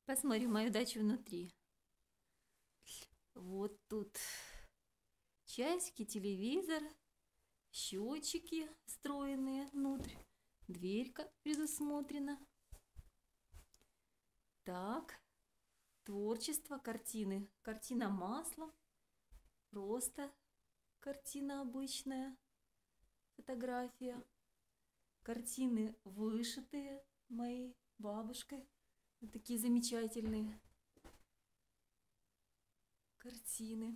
Посмотрим мою дачу внутри. Вот тут часики, телевизор, счетчики встроенные внутрь, дверька предусмотрена. Так, творчество, картины. Картина маслом, просто картина обычная, фотография. Картины вышитые моей бабушкой. Вот такие замечательные картины.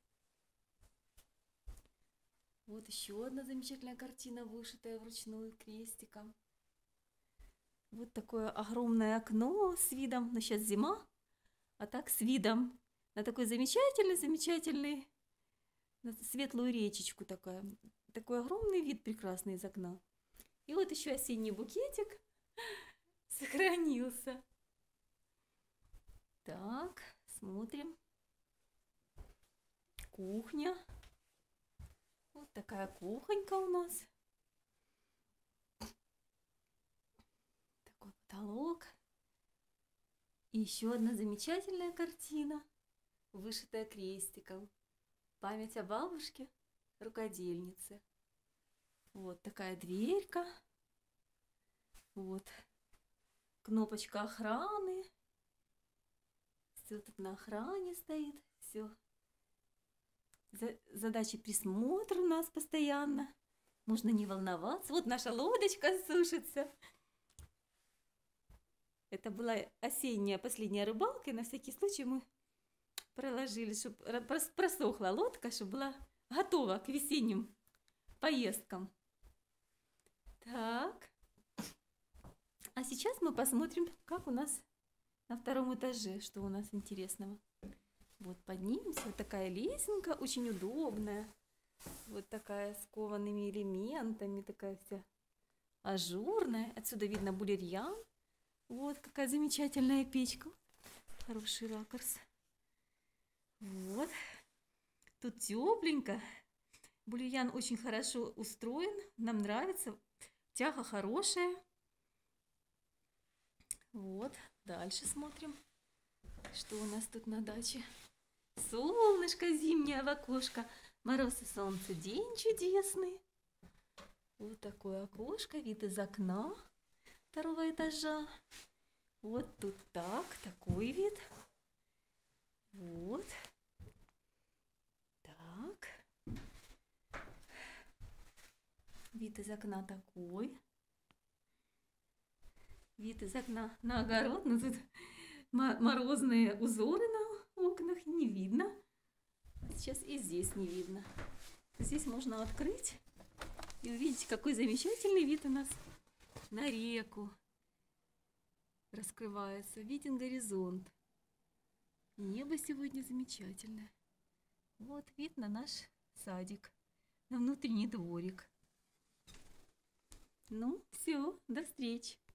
Вот еще одна замечательная картина, вышитая вручную крестиком. Вот такое огромное окно с видом, но сейчас зима, а так с видом на такой замечательный, на светлую речечку такая. Такой огромный вид прекрасный из окна. И вот еще осенний букетик сохранился. Так, смотрим. Кухня. Вот такая кухонька у нас. Такой потолок. И еще одна замечательная картина, вышитая крестиком. Память о бабушке, рукодельнице. Вот такая дверька. Вот кнопочка охраны. Все тут на охране стоит. Все. Задача присмотра у нас постоянно. Можно не волноваться. Вот наша лодочка сушится. Это была осенняя последняя рыбалка. И на всякий случай мы проложили, чтобы просохла лодка, чтобы была готова к весенним поездкам. Так. А сейчас мы посмотрим, как у нас на втором этаже, что у нас интересного. Вот поднимемся, вот такая лесенка, очень удобная. Вот такая с коваными элементами, такая вся ажурная. Отсюда видно булерьян. Вот какая замечательная печка. Хороший ракурс. Вот. Тут тепленько. Булерьян очень хорошо устроен. Нам нравится. Тяга хорошая. Вот. Дальше смотрим, что у нас тут на даче. Солнышко зимнее в окошко. Мороз и солнце. День чудесный. Вот такое окошко. Вид из окна второго этажа. Вот тут такой вид. Вот. Так. Вид из окна такой. Вид из окна на огород. Но тут морозные узоры на окнах не видно. Сейчас и здесь не видно. Здесь можно открыть и увидеть, какой замечательный вид у нас на реку. Раскрывается. Виден горизонт. Небо сегодня замечательное. Вот вид на наш садик, на внутренний дворик. Ну, все, до встречи.